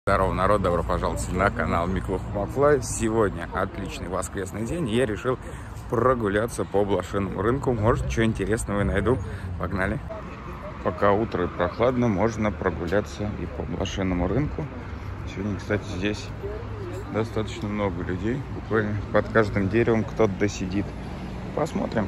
Здорово, народ, добро пожаловать на канал Миклуха Макфлай. Сегодня отличный воскресный день, и я решил прогуляться по блошиному рынку. Может, что интересного и найду. Погнали. Пока утро и прохладно, можно прогуляться и по блошиному рынку. Сегодня, кстати, здесь достаточно много людей. Буквально под каждым деревом кто-то досидит. Посмотрим.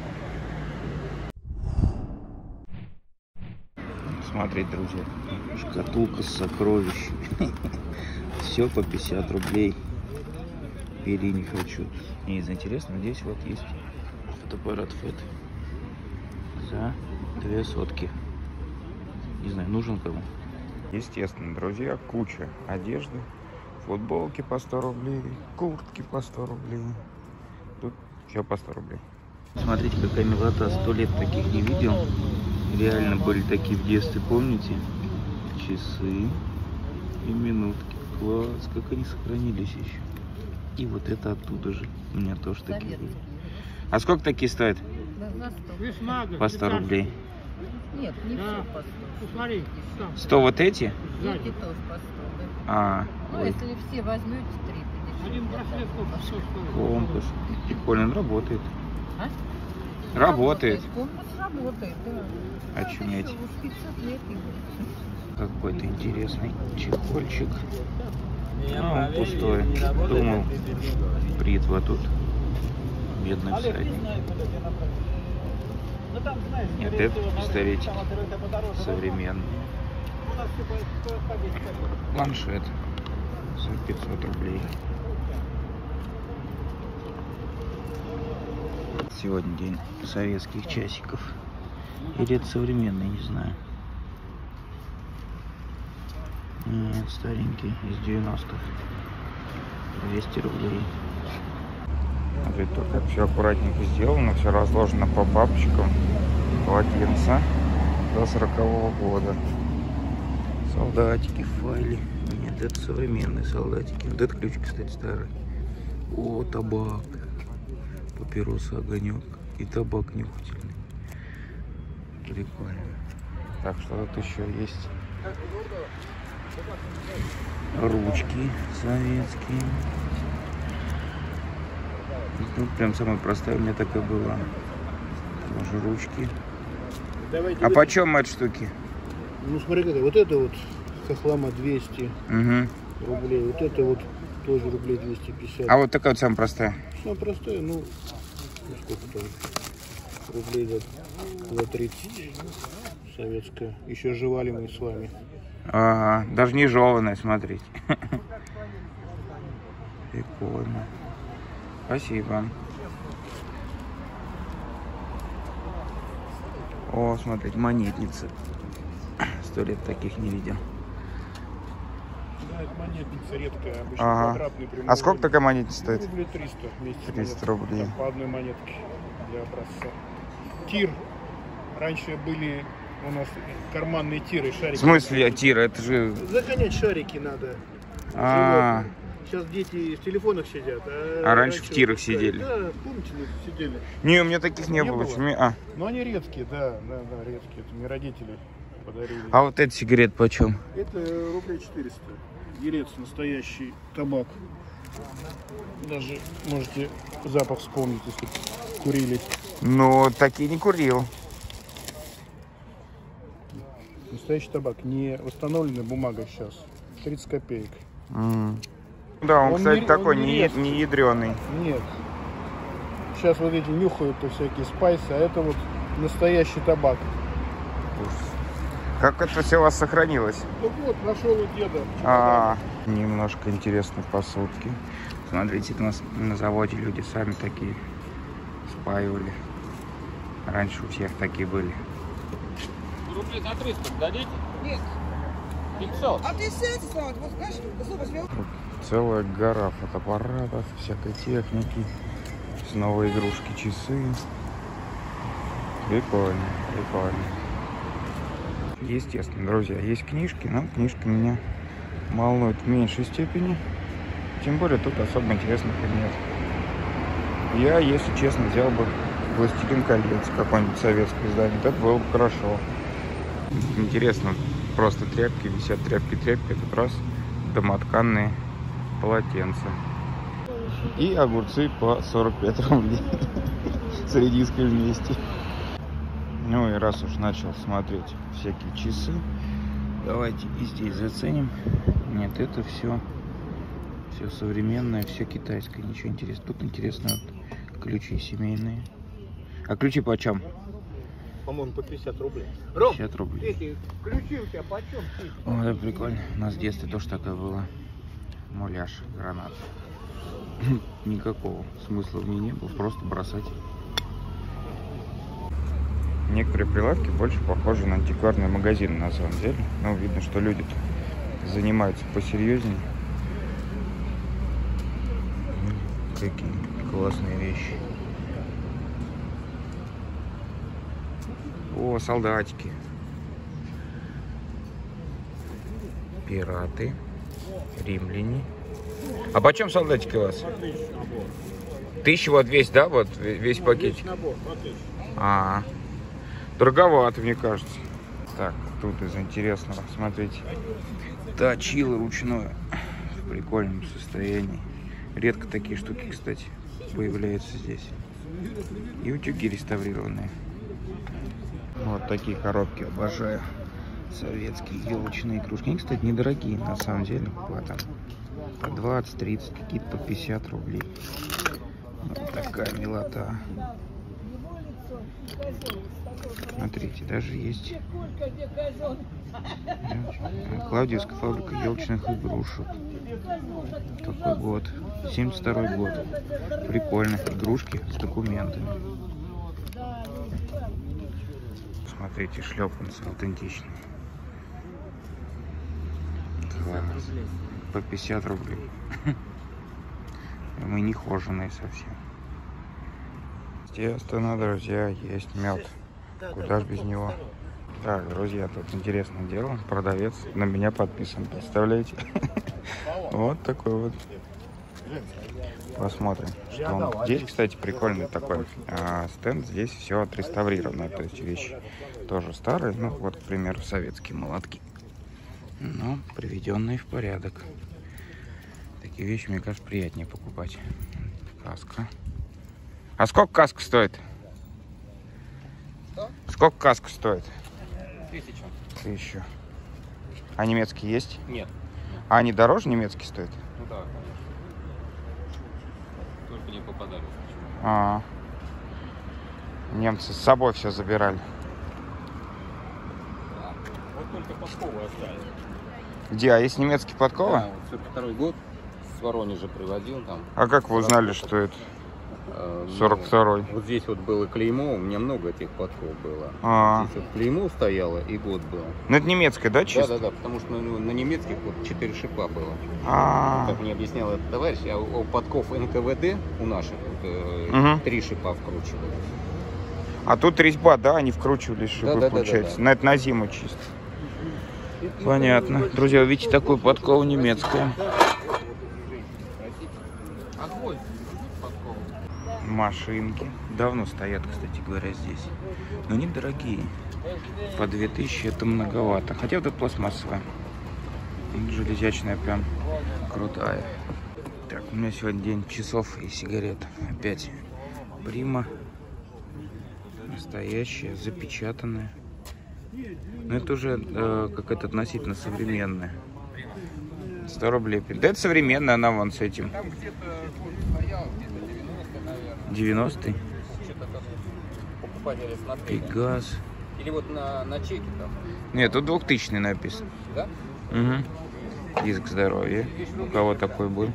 Смотрите, друзья, шкатулка с сокровищами. Все по 50 рублей. Бери, не хочу. Мне интересно, здесь вот есть фотоаппарат ФЭТ за 2 сотки. Не знаю, нужен кому. Естественно, друзья, куча одежды. Футболки по 100 рублей, куртки по 100 рублей. Тут все по 100 рублей. Смотрите, какая милота. 100 лет таких не видел. Реально были такие в детстве, помните? Часы и минутки. Класс, как они сохранились еще. И вот это оттуда же. У меня тоже такие были. А сколько такие стоят? По 100 рублей. Нет, не все по 100. 100 вот эти? Эти тоже по 100, А, да. Ну, если все возьмете, 3 подешевле. Компас. Прикольно, он работает. А? Работает. Компас работает, да. Очуметь. Уж 500 лет его. Какой-то интересный чехольчик. А, он пустой. Думал, бритва тут. Бедный всадник. Нет, это пистолетик современный. Планшет за 500 рублей. Сегодня день советских часиков. Или это современный, не знаю. Нет, старенький, из 90-х. 200 рублей. Смотрите, тут как все аккуратненько сделано, все разложено по папочкам. Полотенца до 40-го года. Солдатики в файле. Нет, это современные солдатики. Вот этот ключ, кстати, старый. О, табак. Папироса, огонек и табак нюхательный. Прикольно. Так, что тут еще есть? Ручки советские. Ну, прям самая простая у меня такая была. Тоже ручки. Давайте, а почем эти штуки? Ну смотри, какая. Вот это вот хохлама 200 рублей. Вот это вот тоже рублей 250. А вот такая вот самая простая? Самая простая, ну сколько там? Рублей за 30. Советская. Еще жевали мы с вами. Ага, даже не жеванная, смотрите. Прикольно. Спасибо. О, смотрите, монетницы. 100 лет таких не видел. Да, это монетница редкая, обычно квадратный прямоугольник. А сколько такая монетница стоит? Рублей 300 вместе. 300 рублей. Там по одной монетке для образца. Тир. Раньше были у нас карманные тиры, шарики. В смысле тир? Это же... Загонять шарики надо. Сейчас дети в телефонах сидят. А раньше в тирах сидели. Да, помните, сидели. Не, у меня таких не было. Но они редкие, да, редкие. Это мне родители подарили. А вот эта сигарет почем? Это рублей 400. Елец, настоящий табак. Даже можете запах вспомнить, если курили. Ну, такие не курил. Настоящий табак, не восстановленная бумага сейчас. 30 копеек. Да, он кстати, такой не ядреный. Нет. Сейчас вот эти нюхают всякие спайсы, а это вот настоящий табак. Как это все у вас сохранилось? Ну вот, нашел у деда. Немножко интересной посудки. Смотрите, у нас на заводе люди сами такие спаивали. Раньше у всех такие были. Рублей за 300 дадите? Нет. 500. А ты сядь, Слава, вот скажи, зубы возьмем. Целая гора фотоаппаратов, всякой техники. Снова игрушки, часы. Прикольно, прикольно. Естественно, друзья, есть книжки, но книжки меня волнуют в меньшей степени. Тем более тут особо интересных нет. Я, если честно, взял бы «Властелин колец», какое-нибудь советское издание. Это было бы хорошо. Интересно, просто тряпки висят, тряпки. Тут раз домотканные полотенца. И огурцы по 45 рублей. С редиской вместе. Ну и раз уж начал смотреть всякие часы, давайте и здесь заценим. Нет, это все современное, все китайское, ничего интересного. Тут интересно вот ключи семейные. А ключи почем? По-моему, по 50 рублей. 50 рублей. Эти ключи у тебя почем? О, это прикольно. У нас в детстве тоже такое было. Муляж, гранат. Никакого смысла в ней не было, просто бросать. Некоторые прилавки больше похожи на антикварные магазины на самом деле. Но видно, что люди занимаются посерьезнее. Какие классные вещи. О, солдатики. Пираты. Римляне. А почем солдатики у вас? 1000 вот весь, да? Вот весь пакетик. Дороговато, мне кажется. Так, тут из интересного, смотрите. Точило ручное. В прикольном состоянии. Редко такие штуки, кстати, появляются здесь. И утюги реставрированные. Вот такие коробки обожаю. Советские елочные игрушки. Они, кстати, недорогие, на самом деле. По 20-30, какие-то по 50 рублей. Вот такая милота. Смотрите, даже есть Клаудиевская фабрика елочных игрушек. Какой год? 72-й год. Прикольно. Игрушки с документами. Смотрите, шлепанцы аутентичные. Класс. По 50 рублей. Мы не хоженые совсем. Естественно, друзья, есть мед. Куда ж без него? Так, друзья, тут интересное дело. Продавец на меня подписан, представляете? Вот такой вот. Посмотрим, что он. Здесь, кстати, прикольный такой стенд. Здесь все отреставрировано. То есть вещи тоже старые. Ну, вот, к примеру, советские молотки. Но приведенные в порядок. Такие вещи, мне кажется, приятнее покупать. Каска. А сколько каска стоит? Что? Сколько каска стоит? 1000. 1000. А немецкие есть? Нет. А они дороже немецкие стоят? Ну да, конечно. Только не попадали. Немцы с собой все забирали. Да. Вот только подковы остались. Где? А есть немецкие подковы? Да, вот 42-й год с Воронежа привозил там. А как вы узнали, что это 42-й? Вот здесь вот было клеймо, у меня много этих подков было. Здесь вот клеймо стояло и год был. Ну это немецкая, да, чисто? Да, потому что на немецких вот 4 шипа было. Как мне объяснял этот товарищ, а у подков НКВД у наших вот, 3 шипа вкручивали. А тут резьба, да, они вкручивали шипы, получается. Да. На это на зиму чисто. Понятно. Друзья, вы видите, такую подкову немецкую. Машинки. Давно стоят, кстати говоря, здесь. Но они дорогие. По 2000 это многовато. Хотя вот это пластмассовая. Железячная прям крутая. Так, у меня сегодня день часов и сигарет. Опять Прима. Настоящая, запечатанная. Но это уже какая-то относительно современная. 100 рублей. Да это современная, она вон с этим. 90-й. Пегас. Или вот на чеке там. Нет, тут 2000-й написано. Да? Угу. Диск здоровья. У кого такой был?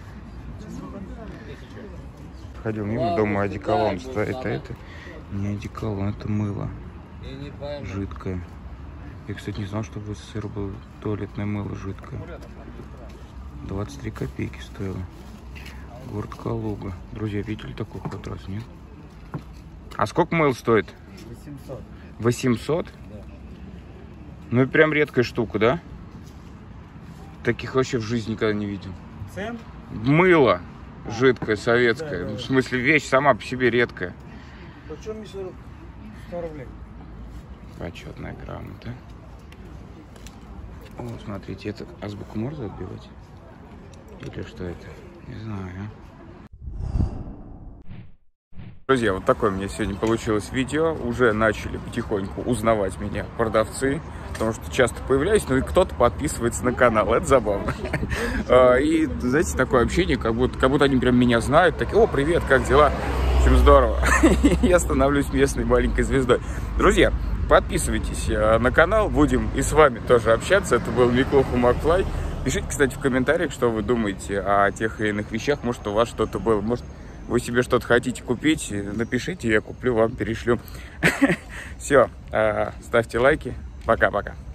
Ходил мимо, думаю, одеколон стоит. А это не одеколон, это мыло. Жидкое. Я, кстати, не знал, что в СССР было туалетное мыло жидкое. 23 копейки стоило. Город Калуга. Друзья, видели такой ход раз, нет? А сколько мыл стоит? 800. 800? Да. Ну и прям редкая штука, да? Таких вообще в жизни никогда не видел. Цен? Мыло жидкое, советское. Да. В смысле, вещь сама по себе редкая. Почем 100 рублей? Почетная грамота. О, смотрите, это азбуку можно отбивать? Или что это? Не знаю. Друзья, вот такое у меня сегодня получилось видео. Уже начали потихоньку узнавать меня продавцы, потому что часто появляюсь, ну и кто-то подписывается на канал. Это забавно. И, знаете, такое общение, как будто они прям меня знают. Такие: о, привет, как дела? В общем, здорово. Я становлюсь местной маленькой звездой. Друзья, подписывайтесь на канал, будем и с вами тоже общаться. Это был Миклуха Макфлай. Пишите, кстати, в комментариях, что вы думаете о тех или иных вещах. Может, у вас что-то было, может, вы себе что-то хотите купить, напишите, я куплю, вам перешлю. Все, ставьте лайки. Пока-пока.